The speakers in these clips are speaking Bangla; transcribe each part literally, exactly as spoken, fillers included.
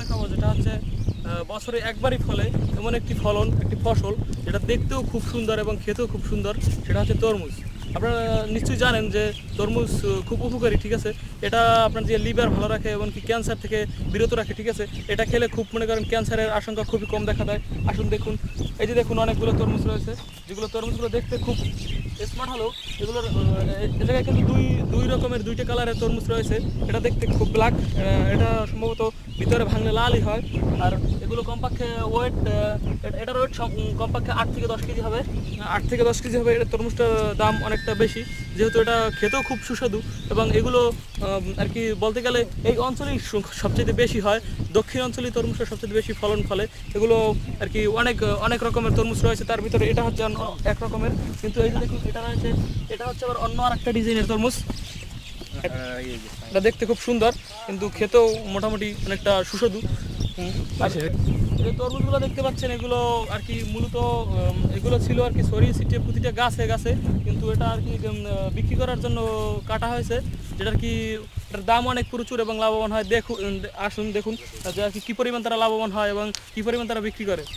দেখাবো, যেটা হচ্ছে বছরে একবারই ফলে এমন একটি ফলন, একটি ফসল যেটা দেখতেও খুব সুন্দর এবং খেতেও খুব সুন্দর, সেটা হচ্ছে তরমুজ। আপনারা নিশ্চয়ই জানেন যে তরমুজ খুব উপকারী, ঠিক আছে। এটা আপনার যে লিভার ভালো রাখে এবং কি ক্যান্সার থেকে বিরত রাখে, ঠিক আছে। এটা খেলে খুব মনে করেন ক্যান্সারের আশঙ্কা খুবই কম দেখা দেয়। আসুন দেখুন, এই যে দেখুন অনেকগুলো তরমুজ রয়েছে, যেগুলো তরমুজগুলো দেখতে খুব স্মার্ট হলেও এগুলোর এ জায়গায় কিন্তু দুই দুই রকমের দুইটা কালারের তরমুজ রয়েছে। এটা দেখতে খুব ব্ল্যাক, এটা সম্ভবত ভিতরে ভাঙলে লালই হয়। আর এগুলো কমপক্ষে ওয়েট, এটার ওয়েট কমপক্ষে আট থেকে দশ কেজি হবে, আট থেকে দশ কেজি হবে। এটা তরমুজটার দাম অনেকটা বেশি, যেহেতু এটা খেতেও খুব সুস্বাদু। এবং এগুলো আর কি বলতে গেলে এই অঞ্চলেই সবচেয়ে বেশি হয়, দক্ষিণ অঞ্চলেই তরমুজটা সবচেয়ে বেশি ফলন ফলে। এগুলো আর কি অনেক অনেক রকমের তরমুজ রয়েছে, তার ভিতরে এটা হচ্ছে এক রকমের। কিন্তু এই যে দেখুন, এটা রয়েছে, এটা হচ্ছে আবার অন্য আর একটা ডিজাইনের তরমুজ। এটা দেখতে খুব সুন্দর, কিন্তু খেতেও মোটামুটি অনেকটা সুস্বাদু। আর এই তরমুজগুলো দেখতে পাচ্ছেন, এগুলো আর কি মূলত এগুলো ছিল আর কি ছড়িয়ে ছিটিয়ে প্রতিটা গাছে গাছে, কিন্তু এটা আর কি বিক্রি করার জন্য কাটা হয়েছে, যেটা আর কি এটার দাম অনেক প্রচুর এবং লাভবান হয়। দেখুন, আসুন দেখুন যে আর কি কী পরিমাণ তারা লাভবান হয় এবং কী পরিমাণ তারা বিক্রি করে।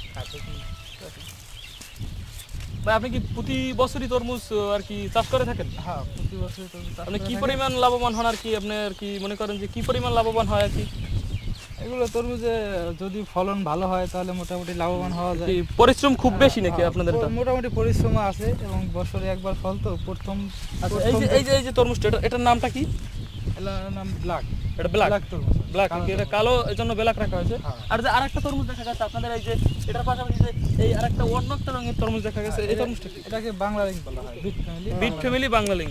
ভাই, আপনি কি প্রতি বছরই তরমুজ আর কি চাষ করে থাকেন? হ্যাঁ, প্রতি বছরই তরমুজ চাষ। আপনি কি পরিমাণ লাভবান হন আর কি, আপনি আর কি মনে করেন যে কি পরিমাণ লাভবান হয় আর কি? এগুলো তরমুজে যদি ফলন ভালো হয় তাহলে মোটামুটি লাভবান হওয়া যায়। পরিশ্রম খুব বেশি নাকি আপনাদের? এটা মোটামুটি পরিশ্রম আছে এবং বছরে একবার ফল তো প্রথম। আচ্ছা, এই যে এই যে এই যে তরমুজটা, এটা এটার নামটা কি? এটার নাম ব্ল্যাক। এটা ব্ল্যাক ব্ল্যাক তরমুজ। ব্ল্যাক, এটা কালো, এর জন্য ব্ল্যাক রাখা হয়েছে। আর যে আরেকটা তরমুজ দেখা যাচ্ছে আপনাদের, এই যে এটার পাশাপাশি যে এই আরেকটা অন্য একটা রঙের তরমুজ দেখা গেছে, এই তরমুজটা কি? এটাকে বাংলা লিং বলা হয়, beat family. Beat family Bangla লিং।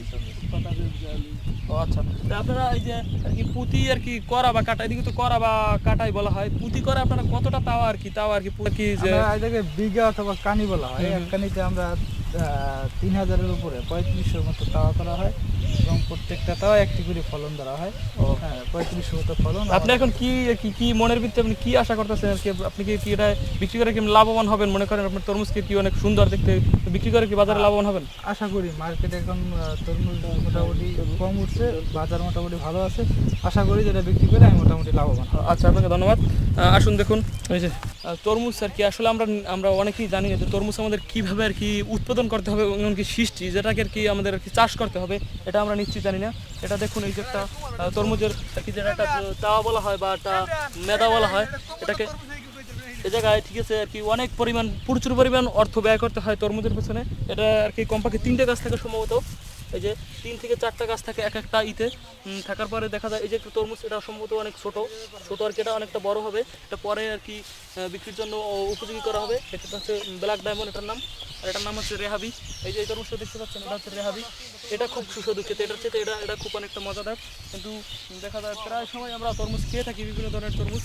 ও আচ্ছা, তা আপনারা এই যে আর কি পুঁতি আর কি করা বা কাটা, এদিকে তো করা বা কাটাই বলা হয়, পুঁতি করে আপনারা কতটা তাওয়া আর কি তাওয়া আর কি কি যে এটাকে বিঘা অথবা কানি বলা হয়। এক কানিতে আমরা তিন হাজারের উপরে পঁয়ত্রিশশোর মতো তাওয়া করা হয় এবং প্রত্যেকটা তাওয়া একটি করে ফলন ধরা হয়। হ্যাঁ, পঁয়ত্রিশশো মতো ফলন। আপনি এখন কি কি কি মনের ভিতরে আপনি কি আশা করতেছেন আর কি? আপনি কি কি এটা বিক্রি করে কি লাভবান হবেন মনে করেন? আপনার তরমুজকে কি অনেক সুন্দর দেখতে, বিক্রি করে কি বাজারে লাভবান হবেন? আশা করি। মার্কেটে এখন তরমুজ মোটামুটি কম উঠছে, বাজার মোটামুটি ভালো আছে। আশা করি যেটা বিক্রি করে আমি মোটামুটি লাভবান। আচ্ছা, আপনাকে ধন্যবাদ। আসুন দেখুন, এই যে তরমুজ আর কি, আসলে আমরা আমরা অনেকেই জানি না যে তরমুজ আমাদের কীভাবে আর কি উৎপাদন করতে হবে, এমনকি সৃষ্টি যেটাকে আর কি আমাদের আর কি চাষ করতে হবে, এটা আমরা নিশ্চয়ই জানি না। এটা দেখুন, এই যে একটা তরমুজের আর কি যেটা একটা তাওয়া বলা হয় বা একটা মেদা বলা হয়, এটাকে এ জায়গায় ঠিক আছে আর কি অনেক পরিমাণ প্রচুর পরিমাণ অর্থ ব্যয় করতে হয় তরমুজের পেছনে। এটা আর কি কমপক্ষে তিনটে গাছ থাকে সম্ভবত, এই যে তিন থেকে চারটা গাছ থাকে এক একটা ইতে থাকার পরে দেখা যায় এই যে তরমুজ, এটা সম্ভবত অনেক ছোট ছোট আর কি, এটা অনেকটা বড় হবে, এটা পরে আর কি বিক্রির জন্য উপযোগী করা হবে। এটা হচ্ছে ব্ল্যাক ডায়মন্ড এটার নাম, আর এটার নাম হচ্ছে রেহাবি। এই যে এই তরমুজটা দেখতে পাচ্ছেন, এটা হচ্ছে রেহাবি। এটা খুব সুস্বাদু খেতে, এটার চেয়ে এটা এটা খুব অনেকটা মজাদার। কিন্তু দেখা যায় প্রায় সময় আমরা তরমুজ খেয়ে থাকি, বিভিন্ন ধরনের তরমুজ।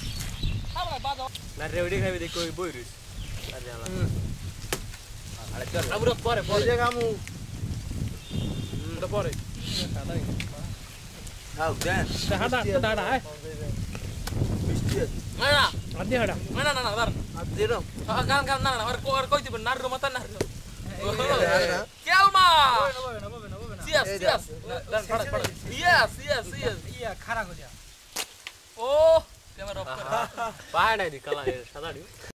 পরে পরে পরে Hao dan. Hada, hada, eh. Biscuit. Mana? Adi hada. Mana nana bar? Adi dong. Ah, kan kan nana bar. Kau kau itu benar rumah tanah. Kelma. Sias, sias. Dan pada pada. Yes, yes, yes. Iya, khara ko dia. Oh, kamera off kar. Bahaya nih kalau ya, salah nih.